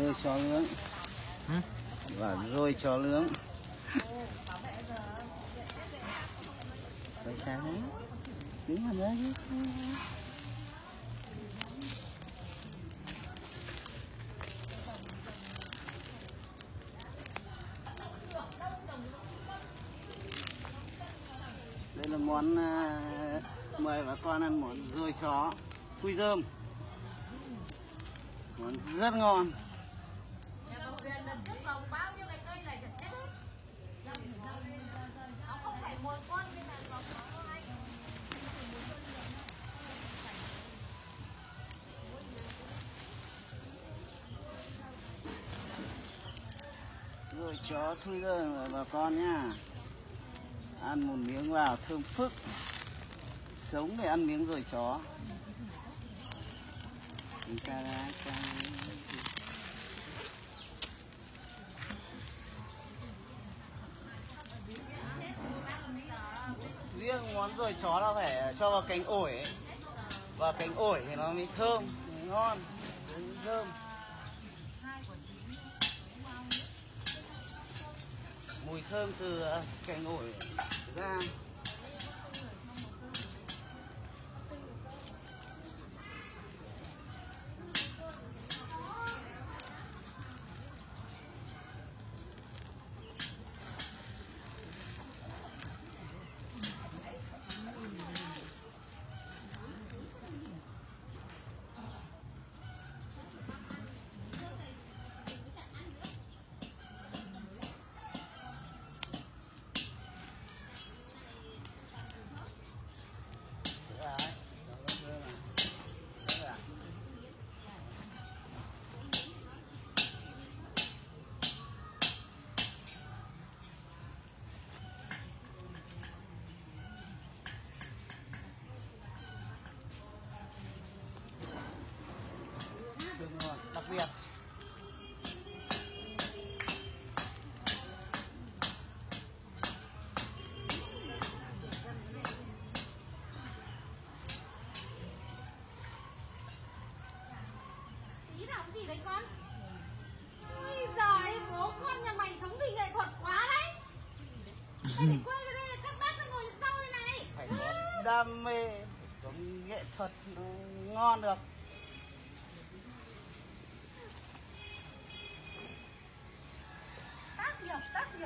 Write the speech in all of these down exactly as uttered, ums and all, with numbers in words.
Rồi chó nướng. Ừ? Và rồi chó nướng. Rồi sao đấy? Tí mà nữa chứ. Đây là món uh, mời bà con ăn món dồi chó khui rơm. Món rất ngon. Rồi chó thui rơm rồi bà con nhá. Ăn một miếng vào thơm phức. Sống để ăn miếng rồi chó. Chúng ta đã cho riêng món rồi chó nó phải cho vào cánh ổi ấy. Và cánh ổi thì nó mới thơm, mới ngon, mới thơm. Mùi thơm từ cánh ổi ra. Đúng rồi, đặc biệt. Tí nào cái gì đấy con? Ôi giời, bố con nhà mày sống vì nghệ thuật quá đấy. Mày để quên cái đây, các bác đang ngồi rau đây này. Phải có đam mê, có nghệ thuật ngon được. Tác nghiệp, tác nghiệp.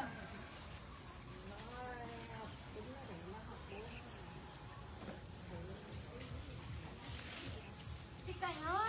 Chị Cảnh ơi.